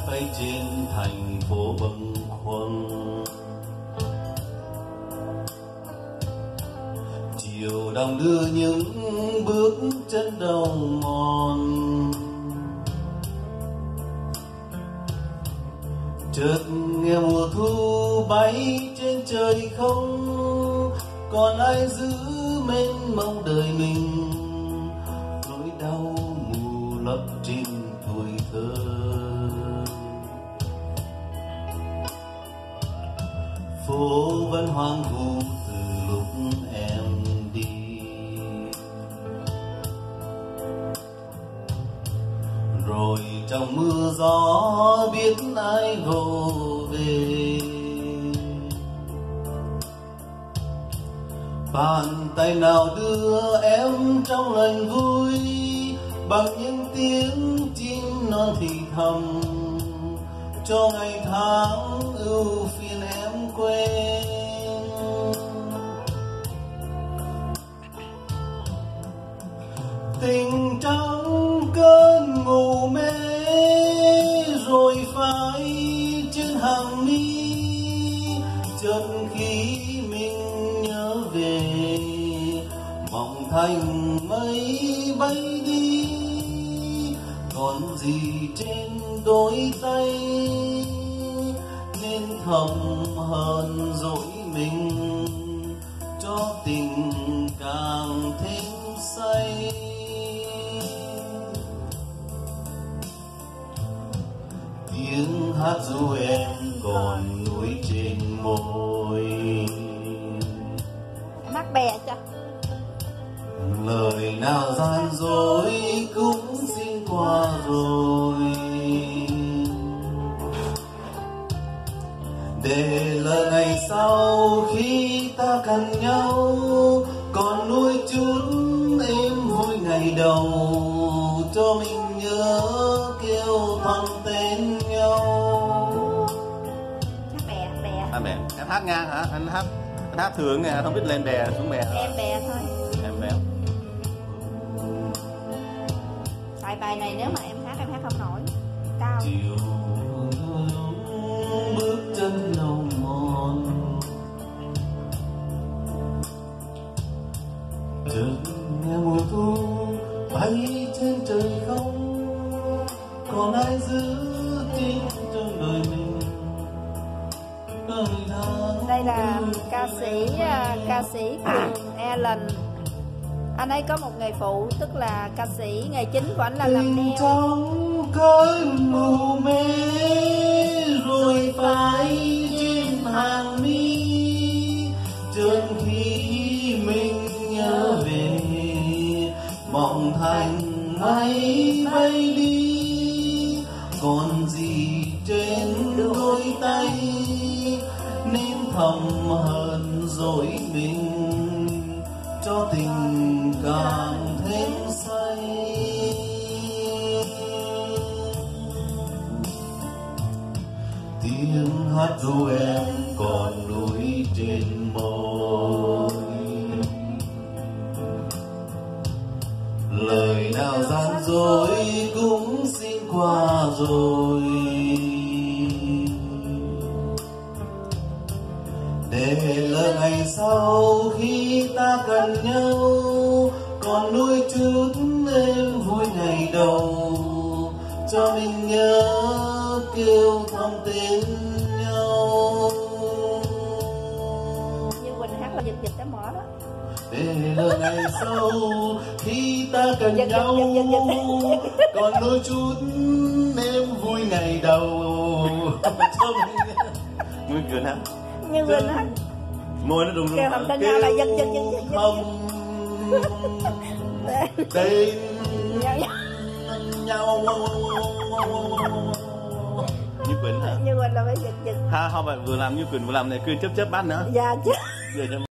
tay trên thành phố bâng khuâng. Chiều đong đưa những bước chân đầu mòn, chợt nghe mùa thu bay trên trời không, còn ai giữ mênh mông đời mình, nỗi đau mù lấp trên tuổi thơ. Phố vẫn hoang vu từ lúc em đi, rồi trong mưa gió biết ai vô về. Bàn tay nào đưa em trong lần vui, bằng những tiếng chim non thì thầm, cho ngày tháng ưu phiền em quên. Tình trong cơn ngủ mê, rồi phai trên hàng mi, chợt khi mình nhớ về, mong thành mây bay đi, còn gì trên đôi tay, nên thầm hờn dỗi mình, cho tình càng thêm say. Tiếng hát ru em còn nuối trên môi, mắc bè cho. Lời nào gian dối cũng xin qua rồi, để lời ngày sau khi ta cần nhau, còn nuôi chút em vui ngày đầu, cho mình nhớ kêu thầm tên nhau. Bè bè. À, bè. Em hát ngang hả? Anh hát thường nè, không biết lên bè xuống bè. Em bè thôi. Em bè. Tại bài này nếu mà em hát không nổi. Cao. Chiều bước chân đầu mòn, chợt nghe mùa thu bay trên trời không, còn ai giữ tin trong đời mình. Đây là ca sĩ Cường Allen. Anh ấy có một nghề phụ, tức là ca sĩ, nghề chính của anh là làm Tình neo. trong cơn mù mê, rồi phai trên hàng mi, chợt khi mình nhớ về, mong thành mây bay đi, còn gì trên đôi tay, nên thầm hờn dỗi mình, cho tình càng thêm say. Tiếng hát ru em còn nuối trên môi, lời nào gian dối cũng xin qua rồi, để lời ngày sau khi ta cần nhau, còn nuôi chút em vui ngày đầu, cho mình nhớ kêu thầm tên nhau. Như Quỳnh hát là giật cái mỏ đó. Để lời ngày sau khi ta cần nhau, còn nuôi chút em vui ngày đầu, cho mình Nguyên Cường hả? Như Quỳnh hát. Môi nó rung rung. Kêu thầm tên nhau là giật. không tên nhau. Như Quỳnh hả? Như Quỳnh là phải giật. Ha, không phải vừa làm Như Quỳnh vừa làm này, Quỳnh chớp mắt nữa. Dạ chứ. Giờ cho